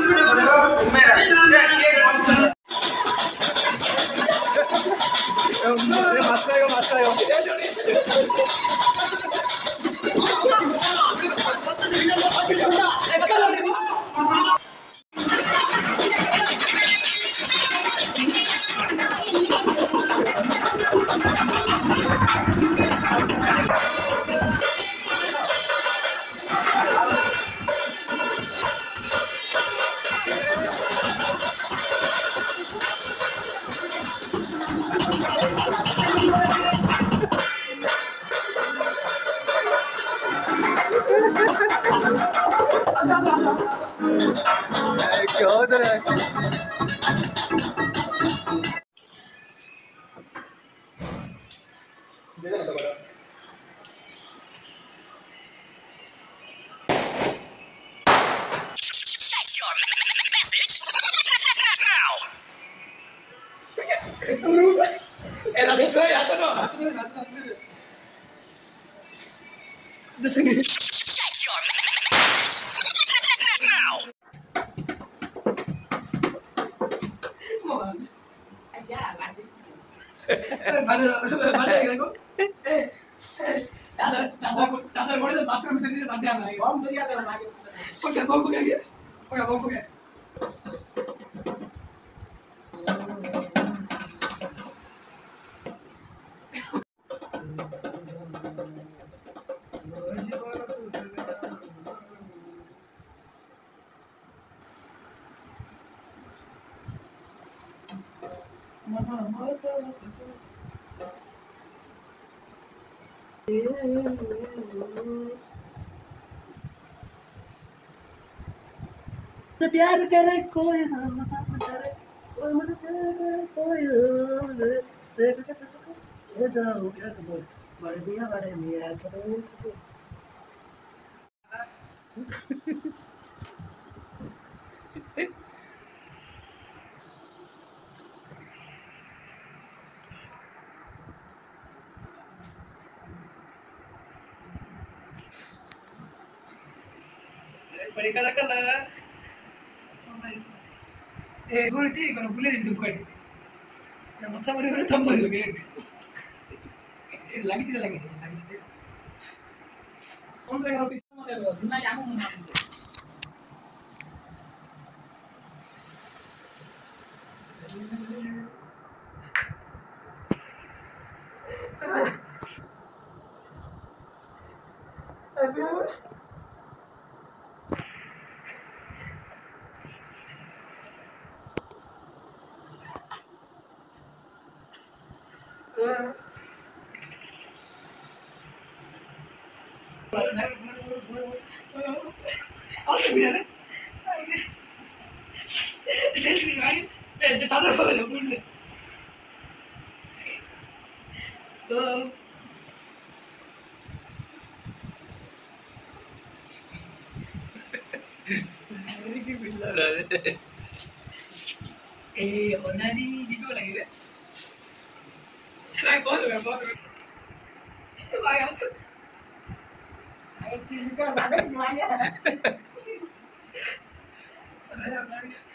맞아요. 겨우저래. 내가 나가 봐라. Era de sueño, eso no. De seguir. Allá, vale. Vale, 다들 머리를 맞추면 되는 안 돼, 안 돼. 마음 들여야 되는 거 오케이, 뭐 보게. 오케이, 뭐 보게. प्यार करे कोई Guardi, con quelli di due. Non facciamo arrivare tanto che la che ci della che la ci non vengono più di mai amo una onani di due lagi. Hai foto. Vai auto. Hai tinggal ada di mana?